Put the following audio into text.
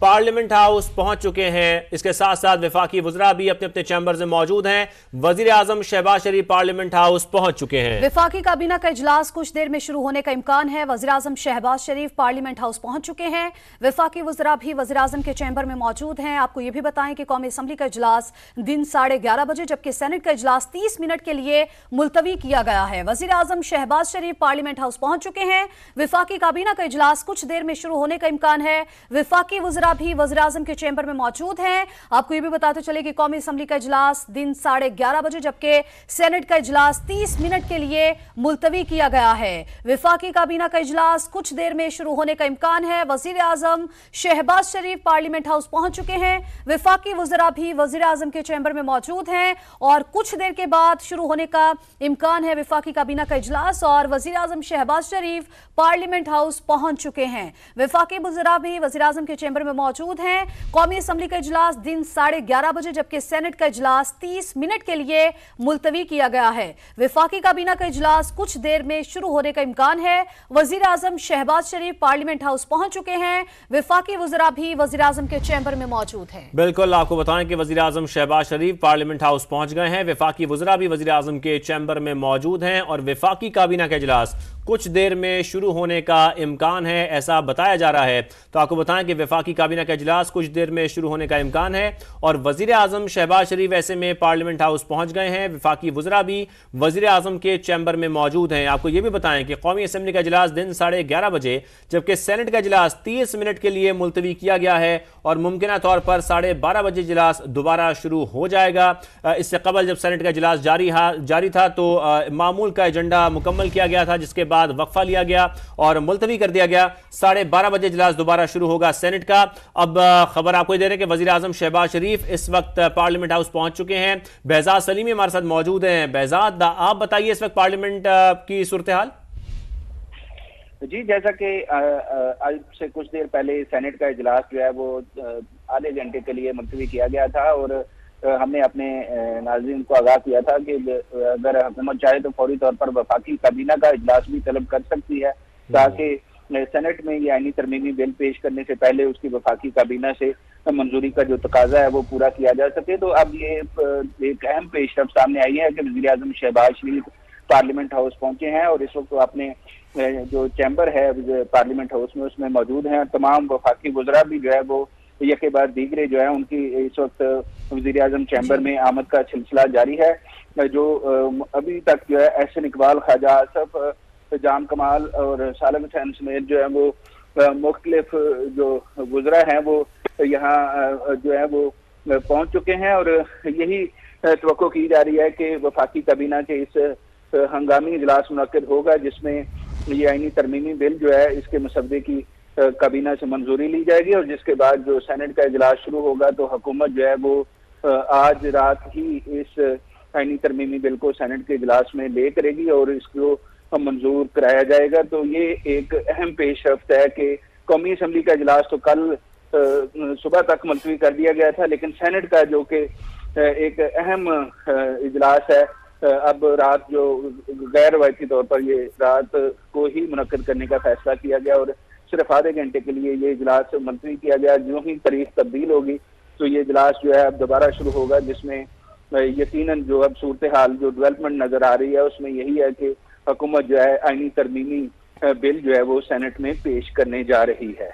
Parliament house पहुंच चुके हैं। इसके साथ साथ वफाकी वज़रा भी अपने अपने चैम्बर में मौजूद हैं। वजीर आजम शहबाज शरीफ पार्लियामेंट हाउस पहुंच चुके हैं। वफाकी काबीना का इजलास कुछ देर में शुरू होने का इम्कान है। वजीर आजम शहबाज शरीफ पार्लियामेंट हाउस पहुंच चुके हैं। वफाकी वज़रा भी वजीर आजम के चैम्बर में मौजूद हैं। आपको यह भी बताएं कि कौमी असम्बली का इजलास दिन 11:30 बजे, जबकि सेनेट का इजलास 30 मिनट के लिए मुलतवी किया गया है। वजीर आजम शहबाज शरीफ पार्लियामेंट हाउस पहुंच चुके हैं। वफाकी काबीना का इजलास कुछ देर में शुरू होने का इम्कान है। वफाकी वज़रा भी वज़ीर आज़म के चैम्बर में मौजूद हैं। आपको यह भी बताते चले कि कौमी असम्बली का इजलास दिन 11:30 बजे, जबकि सेनेट का इजलास 30 मिनट के लिए मुलतवी किया गया है। वफाकी काबीना का इजलास कुछ देर में शुरू होने का इम्कान है। वज़ीर आज़म शहबाज शरीफ पार्लियामेंट हाउस पहुंच चुके हैं। वफाकी वज़रा भी वज़ीर आज़म के चैम्बर में मौजूद हैं और कुछ देर के बाद शुरू होने का इम्कान है वफाकी काबीना का इजलास। और वज़ीर आज़म शहबाज शरीफ पार्लियामेंट हाउस पहुंच चुके हैं। वफाकी वज़रा भी वज़ीर आज़म के चैम्बर में मौजूद हैं। कौमी असम्बली का इजलास दिन 11:30 बजे, जबकि सेनेट का इजलास 30 मिनट के लिए मुलतवी किया गया है। वफाकी काबीना का इजलास कुछ देर में शुरू होने का इम्कान है। वज़ीर आज़म शहबाज शरीफ पार्लियामेंट हाउस पहुंच चुके हैं। वफाकी वज़रा भी वज़ीर आज़म के चैम्बर में मौजूद हैं। बिल्कुल, आपको बताएं कि वज़ीर आज़म शहबाज शरीफ पार्लियामेंट हाउस पहुंच गए हैं। वफाकी वज़रा भी वज़ीर आज़म के चैम्बर में मौजूद हैं और वफाकी काबीना का इजलास कुछ देर में शुरू होने का इम्कान है, ऐसा बताया जा रहा है। तो आपको बताएं कि वफाकी काबीना का इजलास कुछ देर में शुरू होने का इम्कान है और वज़ीर आज़म शहबाज शरीफ ऐसे में पार्लियामेंट हाउस पहुंच गए हैं। वफाकी वज़रा भी वज़ीर आज़म के चैम्बर में मौजूद हैं। आपको यह भी बताएं कि कौमी असम्बली का इजलास दिन 11:30 बजे, जबकि सेनेट का इजलास 30 मिनट के लिए मुलतवी किया गया है और मुमकिना तौर पर 12:30 बजे इजलास दोबारा शुरू हो जाएगा। इससे कबल जब सेनेट का इजलास जारी था तो मामूल का एजेंडा मुकम्मल किया गया था, जिसके बाद वक्फा लिया गया और मुलतवी कर दिया गया। 12:30 बजे इजलास दोबारा शुरू होगा सेनेट का। अब खबर आपको दे रहे हैं कि वज़ीर आज़म शहबाज शरीफ इस वक्त पार्लियामेंट हाउस पहुंच चुके हैं। बेहजाद सलीमी हमारे साथ मौजूद हैं। बेहजाद, आप बताइए इस वक्त पार्लियामेंट की सूरत हाल। जी, जैसा कि आज से कुछ देर पहले सेनेट का इजलास जो है वो आधे घंटे के लिए मुलतवी किया गया था और हमने अपने नाज़रीन को आगाह किया था कि अगर हुकूमत चाहे तो फौरी तौर पर वफाकी काबीना का इजलास भी तलब कर सकती है, ताकि सेनेट में ये आईनी तरमीमी बिल पेश करने से पहले उसकी वफाकी काबीना से मंजूरी का जो तकाजा है वो पूरा किया जा सके। तो अब ये एक अहम पेशरफ सामने आई है कि वज़ीर आज़म शहबाज शरीफ पार्लियामेंट हाउस पहुंचे हैं और इस वक्त अपने जो चैम्बर है पार्लियामेंट हाउस में उसमें मौजूद हैं। तमाम वफाकी वज़रा भी जो है वो एक के बाद दीगरे जो है उनकी इस वक्त वज़ीर आज़म चैम्बर में आमद का सिलसिला जारी है। जो अभी तक जो है एहसन इकबाल, ख्वाजा आसफ, जाम कमाल और सालम हुसैन समेत जो है वो मुख्तलिफ जो वज़रा हैं वो यहाँ जो है वो पहुंच चुके हैं और यही तवक्को की जा रही है कि वफाकी काबीना के इस हंगामी इजलास मुनक्किद होगा, जिसमें ये आईनी तरमीमी बिल जो है इसके मसवदे की काबीना से मंजूरी ली जाएगी और जिसके बाद जो सेनेट का इजलास शुरू होगा तो हुकूमत जो है वो आज रात ही इस आईनी तरमीमी बिल को सेनेट के इजलास में ले करेगी और इसको मंजूर कराया जाएगा। तो ये एक अहम पेशरफ्त है कि कौमी असम्बली का इजलास तो कल सुबह तक मुलतवी कर दिया गया था, लेकिन सेनेट का जो कि एक अहम इजलास है अब रात जो गैर रवायती तौर पर ये रात को ही मुनक्किद करने का फैसला किया गया और सिर्फ आधे घंटे के लिए ये इजलास मुलतवी किया गया। जो ही तारीख तब्दील होगी तो ये इजलास जो है अब दोबारा शुरू होगा, जिसमें यकीनन जो अब सूरत हाल जो डेवलपमेंट नजर आ रही है उसमें यही है कि हुकूमत जो है आईनी तरमीमी बिल जो है वो सेनेट में पेश करने जा रही है।